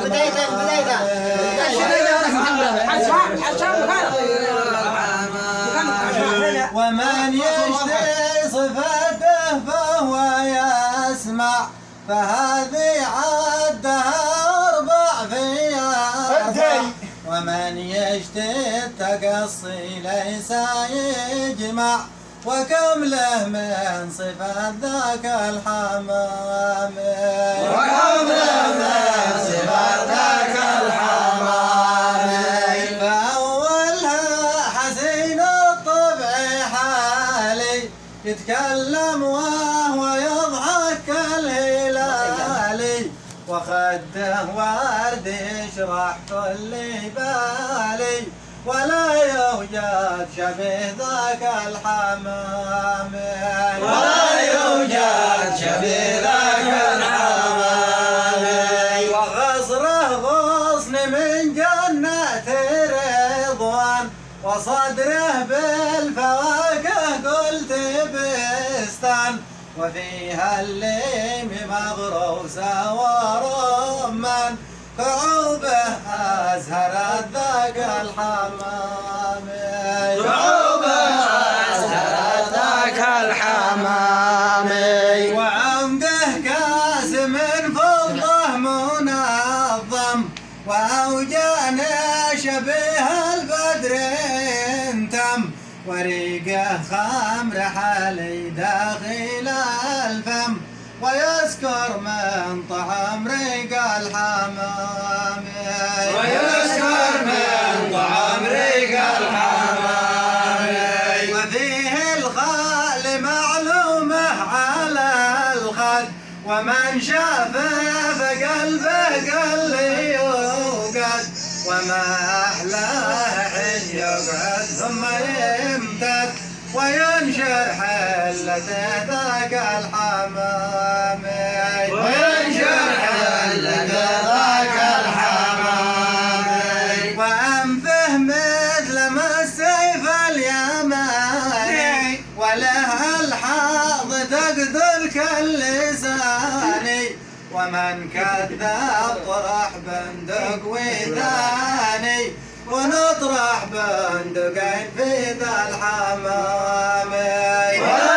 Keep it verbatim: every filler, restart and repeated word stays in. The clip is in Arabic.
بدايته بدايته ومن يشتري صفاته فهو يسمع فهذه عدها أربع فيها ومن يشتري التقصي ليس يجمع وكم له من صفات ذاك الحمام وكم له من صفات ذاك الحمام فأولها حسين الطبع حالي يتكلم وهو يضحك كالهلالي وخده ورد يشرح كل بالي ولا يوجد شبيه ذاك الحمام ولا يوجد شبيه ذاك الحمام وغصره غصن من جنة رضوان وصدره بالفواكه قلت بستان وفيها الليم مغروسة ورمان كعوبه أزهرت ذاك الحمام كعوبه أزهرت ذاك الحمام وعمده كاس من فضة منظم وأوجان شبيه البدر تم وريقه خمر حالي داخل الفم ويسكر من طعم ريق الحمام ويسكر من طعم ريق الحمام وفيه الخال معلومه على الخد ومن شافه فقلبه قل يوقد وما أحلاه حين يقعد ثم يمتد وينشر حلته ذاك الحمام وينشر حلته ذاك الحمام وأنفه مثل ما السيف اليماني وله الحاض تقتل كاللساني ومن كذاب طرح بندق وثاني ونطرح بندقين في ذا الحمام